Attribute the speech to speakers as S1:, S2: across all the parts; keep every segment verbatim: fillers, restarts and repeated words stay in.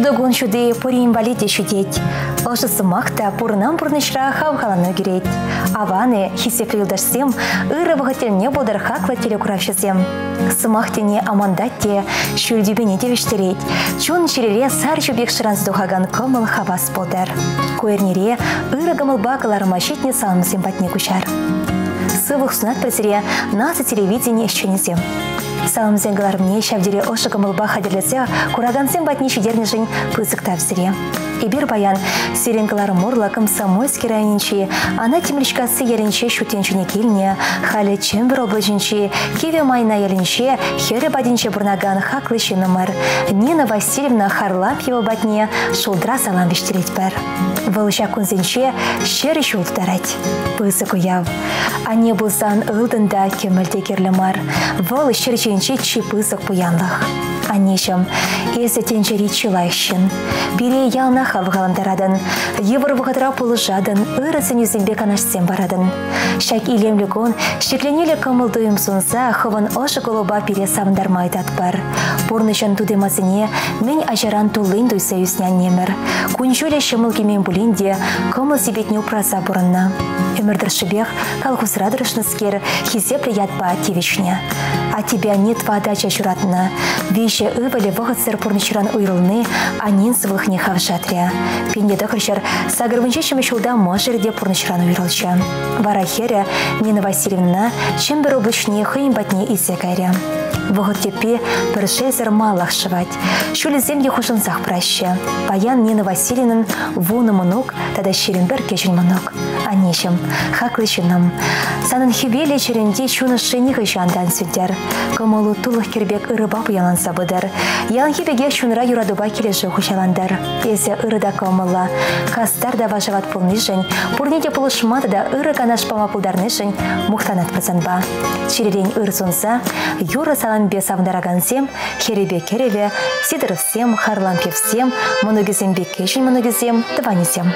S1: Шудогон шуды пори инвалиде шудеть. Ошы сымақта пурнам пурнышра хавхалану керет. Аваны хисеплі юлдашсем, ыры вғытеліне болдар хақла телекуравшысем. Сымақтене амандатте, шүлдебене девіштерет. Чун шерере сар жубек шыранздухаган кымыл хавас болдар. Көернере ыры гымыл бақыларыма шетне салым симпатне күшар. Сывық сунат пірсіре насы телевидение шченесем. Салым зенгаларымне шавдере ошы гымылба хадерлесе кураган симпатне шедернежін пызык тавсіре. Ибир баян сиренгалары мурла комсомольский районинчи, ана темричкасы елінче шутенчуне келіне, халі чембір облачинчи, кеве майна елінче, хері бадинче бурнаган хаклышы номер. Нина Васильевна харлап его батне, шулдра салам вештереть пар. Вылыша кунзенче, шері шулдарать. Пызык уяв. Ане булсан ылдында кемілде керлімар. Вылы шерченче чи пызык буянлық. Анешім, есі тенчері чылайшын. Бире ялна хавғаландарадын. Евр вғадыра пулы жадын, ырысын юзімбек анашсен барадын. Шак илемлігін, шекленелі кымылдыйым сонса, хывын ошы колуба пире савындармайдат бар. Порнышын тудемазыне, мен ажаран тулын дуйса юснян немір. Күншөлі шымылгемен бұлінде, кымыл себетне упраса бұрынна. Өмірдір шыбех, калхусрадырышныскер, хизеплі ятба тевишне. А тебя нет вода чашуратна. Вещи ывали вғытсыр порнышыран уйрылны, анин свых не хавшатря. Пенде докрыщар сагырвынчешім шулда можерде порнышыран уйрылча. Вара херя Нина Васильевна чембер облачне хыйм батне изекайря. Вғыт тепе піршезір малах шывать. Шулі земге хушынсақ праще. Баян Нина Васильевнан вуны мұнук, тада шеренбір кешін мұнук. Анешім, хаклышыным. Санын хивелі черенде чуны шынығы жандан сүддер. Кымылу тулық кербек ырыба бұяланса бұдар. Ян хибеге шунра юрадуба келеші хушаландар. Есе ырыда кымылла. Кастар да важават пулнышын, пурнеде пулышмады да ыры канашпама пулдарнышын мұқтанат пызанба. Черерен ыр сонса, юры салан бес авдарагансем, херебе кереве, сидырывсем, харлампевсем, мұнығызем бекешін мұнығызем, дванесем.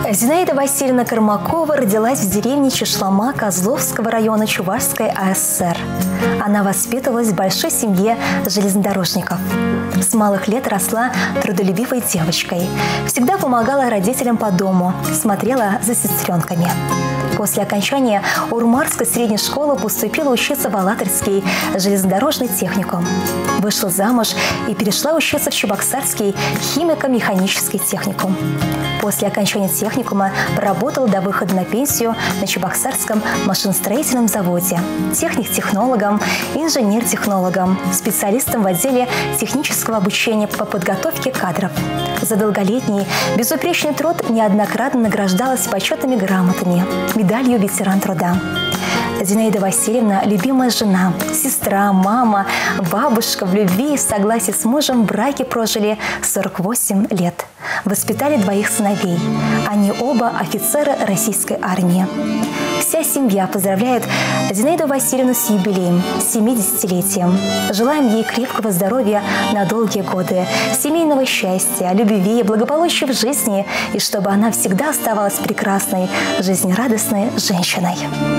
S1: Зинаида Васильевна Кормакова родилась в деревне Чешлома Козловского района Чувашской А С Р. Она воспитывалась в большой семье железнодорожников. С малых лет росла трудолюбивой девочкой. Всегда помогала родителям по дому, смотрела за сестренками. После окончания Урмарской средней школы поступила учиться в Алатырский железнодорожный техникум. Вышла замуж и перешла учиться в Чебоксарский химико-механический техникум. После окончания техникума поработала до выхода на пенсию на Чебоксарском машиностроительном заводе, техник-технологом, инженер-технологом, специалистом в отделе технического обучения по подготовке кадров. За долголетний, безупречный труд неоднократно награждалась почетными грамотами, медалью «Ветеран труда». Зинаида Васильевна – любимая жена, сестра, мама, бабушка, в любви и в согласии с мужем в браке прожили сорок восемь лет. Воспитали двоих сыновей. Они оба офицеры российской армии. Вся семья поздравляет Зинаиду Васильевну с юбилеем, с семидесятилетием. Желаем ей крепкого здоровья на долгие годы, семейного счастья, любви, благополучия в жизни, и чтобы она всегда оставалась прекрасной, жизнерадостной женщиной.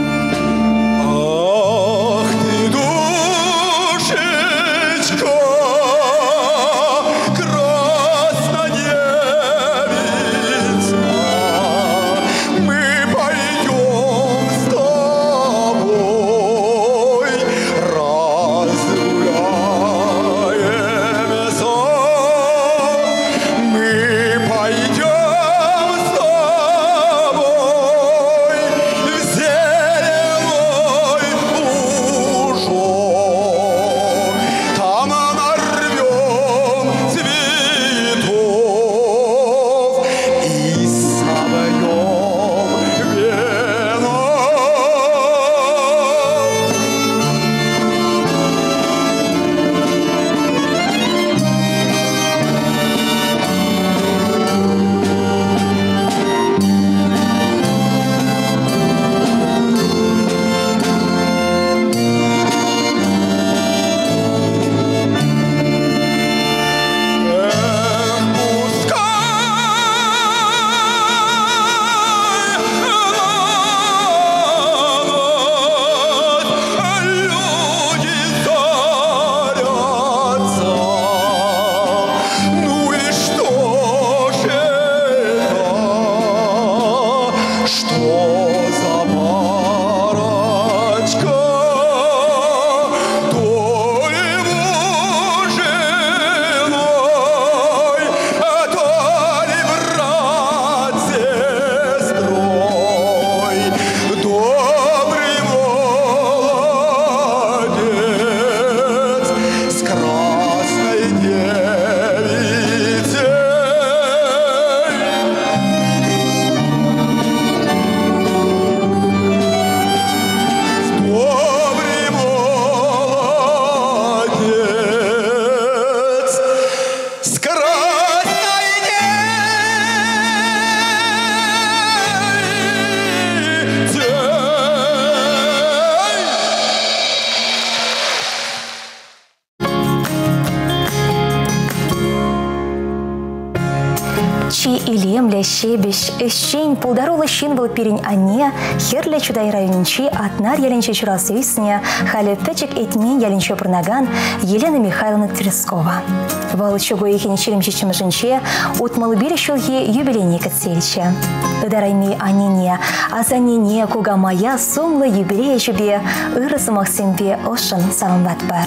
S1: Илемля, Щебещ, Эщень, Пулдарола, Щинвал, Пирень, Ане, Херля, Чудай, Районинчи, Атнар, Ялинчи, Чурас, Висня, Халя, Печек, Этьмень, Ялинчи, Пурнаган, Елена Михайловна Трескова. Волчугу и Хиничилем, Чичим, Женче, Утмал, Берещулги, юбилейник Отсельча. Дарайми, Анине, Азанине, Кугамая, Сумла, юбилей, Жубе, Ирас, Максимбе, Ошан, Самамбатбар.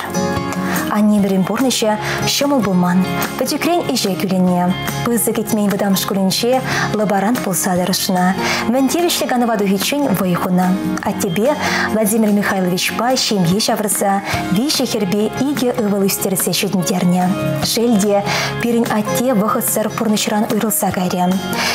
S1: Анни Беренбурнича, Щомал Булман, Патюкрень и Жекюлене, Пызык Этьмень Бадам Шкулинче, Лаборант Пулсадарышна, Вентевище Ганаваду Хичень Вайхуна. А тебе, Владимир Михайлович Пащи, Мьешаврса, Виши Херби, Иге Ивал Истерсе Щеднтерня. Шельде, Пирень Атте, Вахатсар Пурничран Ирусагаре.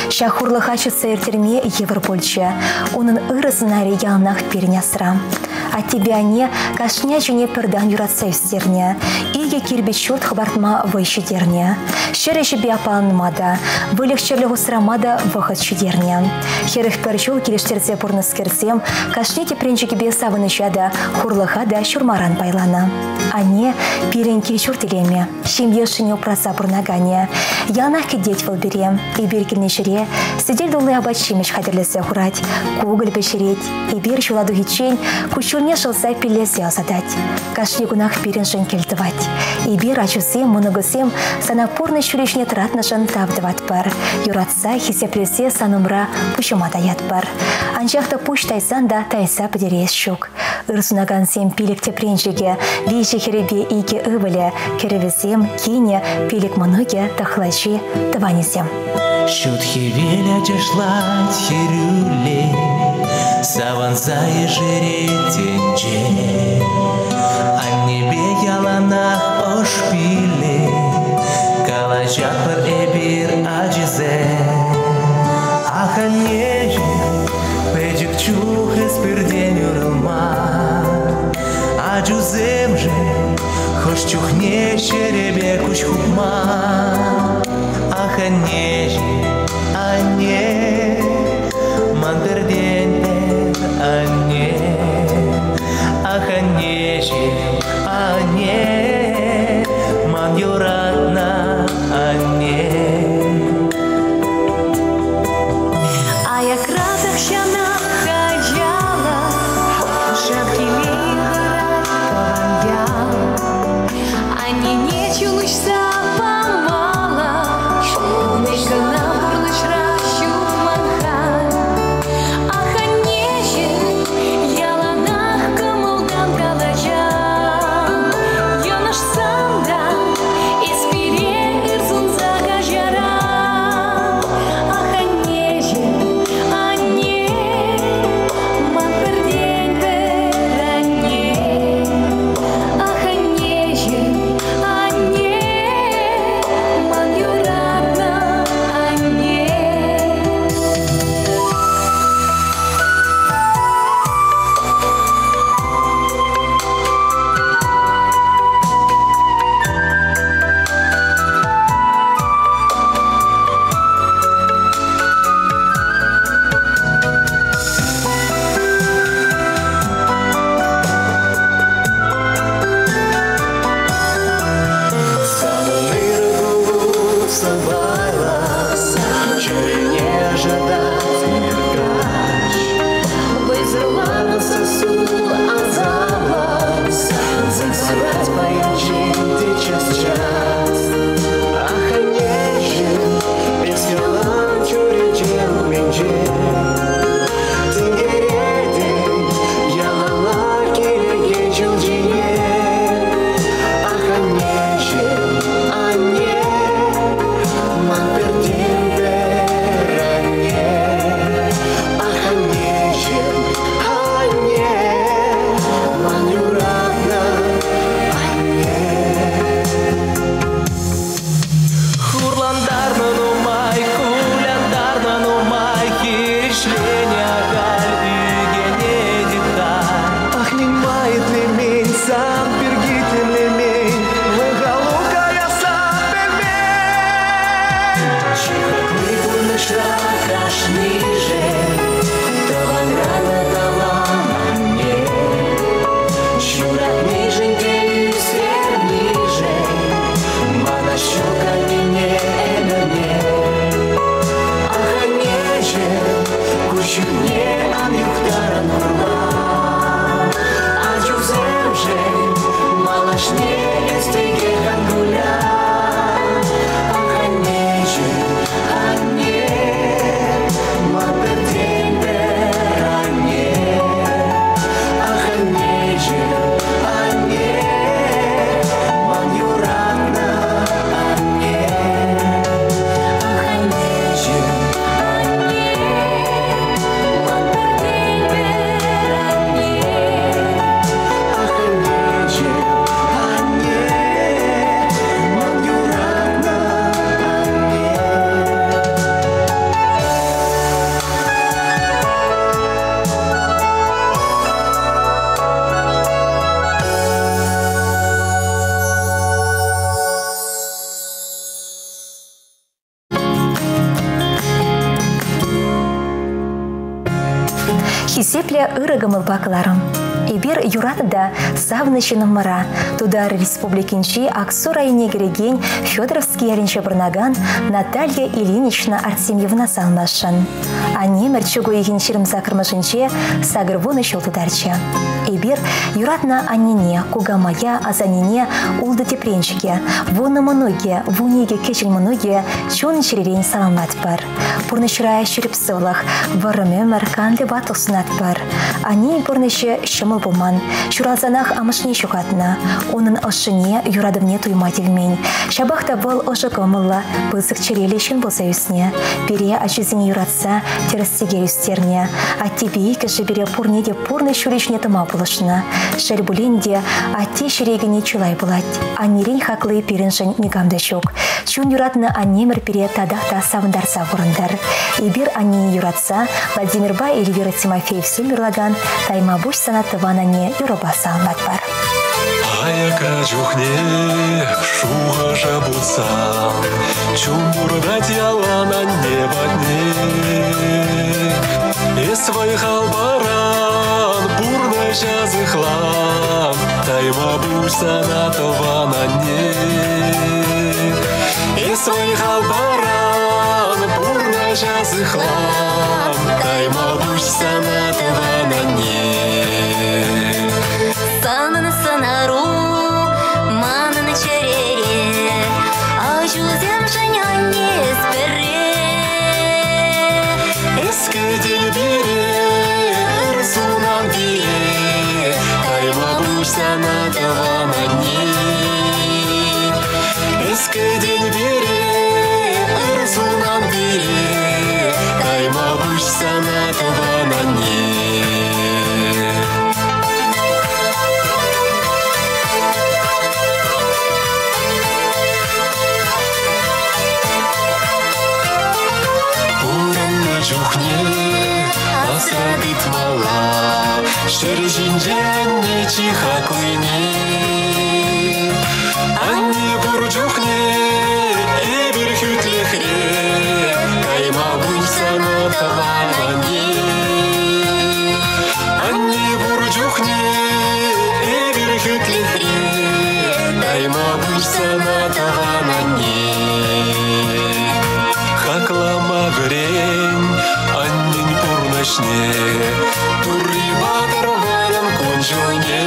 S1: Шахурлахачу Цейртерме Европольче, Унын Ирыснаре Ялнах Пирнясра. а тебя не кашня жіне пердан юратса үстерне, иге кирбет шот хабартма выше дерне. Шере жебе апаланмада, вылег черлігу сырамада вахыт шедерне. Херых перчул келештерзе бұрныскерзем, кашне тепренчеге бесавыны жада, хурлыға да шурмаран байлана. Ане пирен келшур телеме, шемешіне упраса бұрнагане. Янах кедет выл берем, и бергіліне жіре, сидель долы абат шемеш хадерлесе хурать, кугыл бешереть, и бер жуладу хичень, кучурне шылса пилесе азадать. Кашне гунах пирен жын келтывать, и бер ачусем, мұнығысем, санапорны шүрешіне тратны жын тавдыват бар. Юратса хисеплесе санымра пушыма даят бар. Анжақта пуш тайсан да тайса подерес шук. Ырсунаган сем пилік тепренжеге, лейші херебе ике ывыле, керевесем, кине, пилік мұныге, тахлайши, таванесем.
S2: Шут хевеля чешлать херюле, саванса и жеретенче, а небе яланах ошпиле, калачат пар эбир аджизе. Аханеже, печик чух эспирдень урылма, аджузем же, хош чухне шеребе куч хупма. Аханеже, ане, мандердень ане, аханеже, ане, ман юратна ане.
S3: Ане,
S1: Хисепле ырыгымыл бакыларым. Эбир юратыда савнышыным мара. Тудар республикинчи Аксу районе кереген Федоровский яринче бұрнаган Наталья Ильинична Артемьевна салмашын. Анемер чугу егенчерім закырмышынче сагырвоны шылтыдарчы. Эбир юратна аннине, кугамая, азанине, улды тепренчике, воны многие, вунеге кечен многие, чон черерень саламат бар. Пурнышырая шүріпсылық, варымемер канлы батылсынат бар. Они пурнышы шымыл булман, шуралзанах амышне шухатна, onun ошыне юрадывне туймативмень. Шабахта был ошы комылла, бызык черелешін болса үсне. Бере ачызіне юратса, терістеге үстерне. Аттебей кіші бере пурнеде пурны шүрешне тыма булышна. Шәрбуленде атте шерегіне чулай булать. Анерен хаклы переншін негамда шок. Чун юратны анемір пере тадақта савындарса бұрындар. Ибир анне юратса, Владимирба Эльвира Тимофеев Сельмирлаган, тайма буш санаттыванане юроба салмат бар.
S3: Аяка чухне, шуға жабылса, чумбурдать ялана небатне. Есвай халбаран, бурна жазыхлан, тайма буш санаттыванане. Есвай халбаран, бурна жазыхлан, тайма буш санаттыванане.
S4: Сананы санару, мананы черере, ажузем женяне сперре.
S3: Эске делбире, рсунам дире, тайма буш санаттыванане. Эске делбире, рсунам дире, тайма буш санаттыванане. Асрадыт мала, шережинже анне чиха клыне. Анне бурджухне, эбир хүтлехре, кайма буш санаттыванане. Анне бурджухне, эбир хүтлехре, кайма буш санаттыванане. Хаклама грень, аннин пурнашне, турри батырварым конжоне.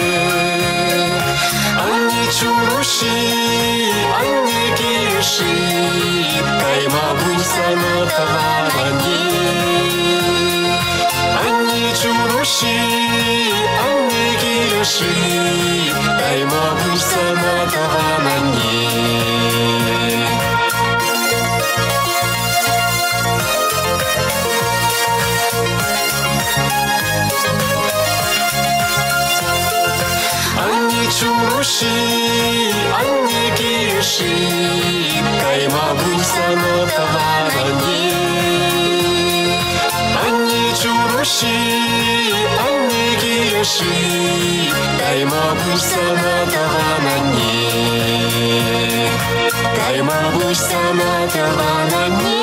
S3: Анне чуруши, анне киреши, кайма буш санаттыванане. Анне чуруши, анне киреши, кайма буш санаттыванане. Чуруши, анне киреши, кайма буш санаттыванане. Анне чуруши, анне киреши, кайма буш санаттыванане. Кайма буш санаттыванане.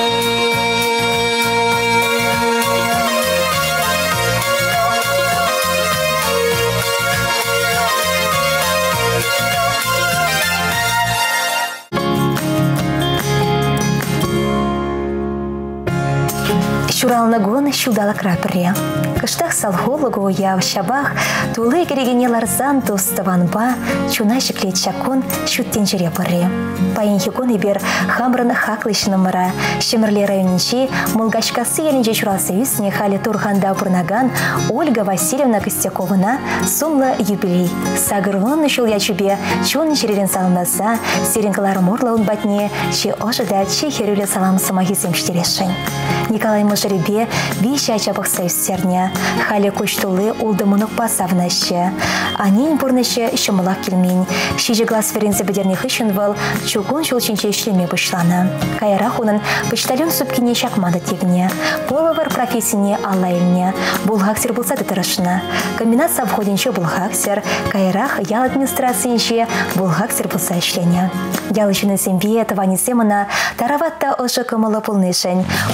S1: Шуралны гон шудала крапыре. Кыштах салхологу яв шабах, тулы керегене ларзан туставанба, чуна шеклет шакон шуттенчере пырре. Паинхи гон ибер хамрын хаклышны мыра, Шемерле районинчи Молгашкасы елінже шуралсы үсіне халі турханда бұрнаган Ольга Васильевна Костяковына сумлы юбилей. Сагырвон шул ячубе чун черерен салынаса, серенкалар морла унбатне, чи ожыда чи херюле салам самахисем штерешень. Николай Мышеребе вещи ачапах союзтерня, хали кучтулы улдымынық пасавнаще. Анин бурныще шымылақ келмень, шижі глаз ферензе бедерних ищен вал, чугун шулчинче шлеме бұшланы. Кайрах унын почтальон супкине шакмады тегне, половар профессине аллайылне, булхаксер булса дытырышына. Комбинат совходинче булхаксер, кайрах ял администрациинче булхаксер булса ішлене. Ялышыны сембе, тавани семына, тараватта ошы кымылы пулнышын, пуршын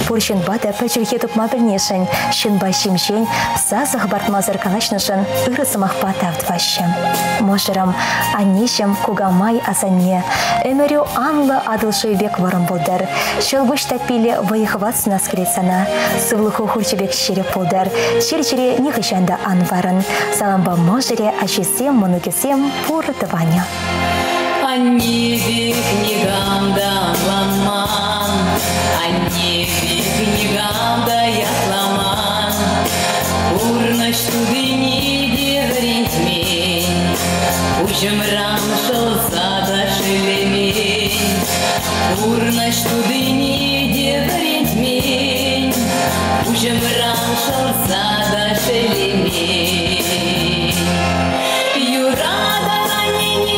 S1: бада пәчірге тұпма білнешін, шын башимшен, сазық бартмазыр калашнышын ұрысымақ бата автвашым. Можырым, аннешім кугамай азане, өмірі анлы адылшы бек варым болдар. Шылбыш тәппелі вайықыватсына скелесана, сывлықы хурчебек шереп болдар, шер-шере нехышанда ан варын. Саламба можыре ашесем, мұнукесем пұрытываня.
S5: Они бек книгам да ламан, они бек книгам да ятламан. Урна штудыни деврентмень, ужым рамшалса да шелемень. Урна штудыни деврентмень, ужым рамшалса да шелемень. Юрада ранени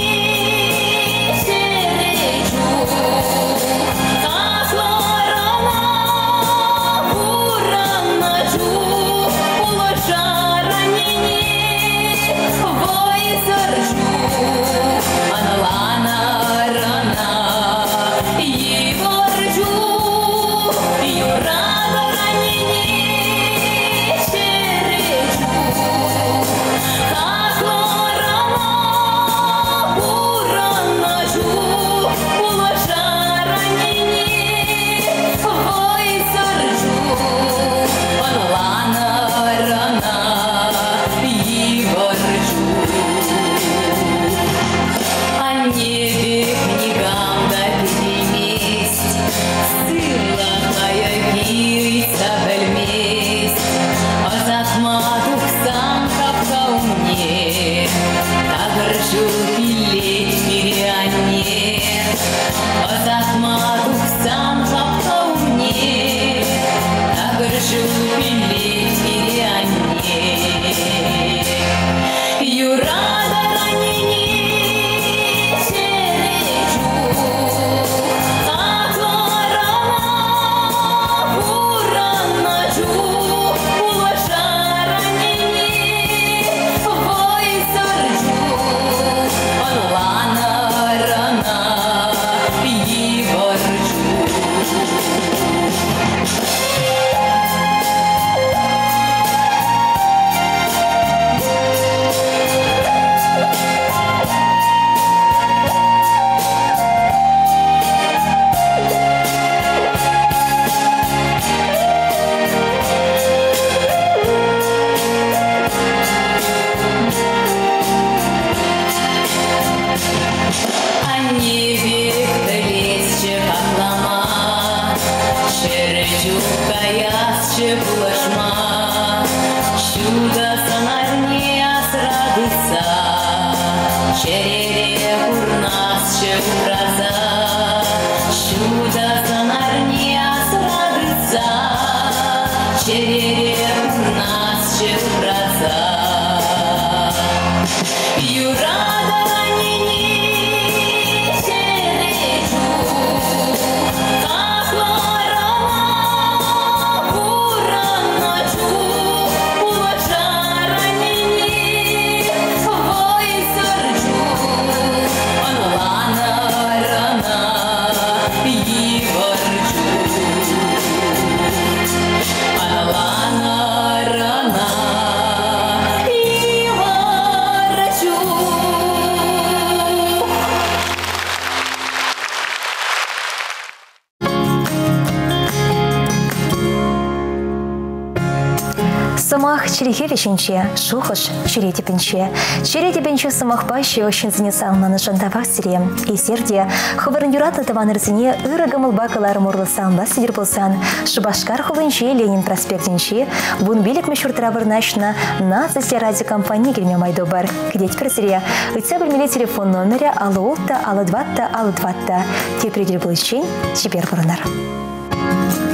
S1: Самах черехе вещенче, шухаш черети пенче. Черети пенче самах пащи очень занесална на жантавах сире. И серде, ховарн юратна таван рзине, ырагамал бакалар мурласан, басидер болсан, Шубашкар ховенче, Ленин проспектенче, бун билик мешуртра вырнашна, на засе ради компании гельме майдобар. Где теперь сире, ыца бельмели телефон номера, алло-та, алло-двата, алло-двата. Те предель был чень, теперь вырнар.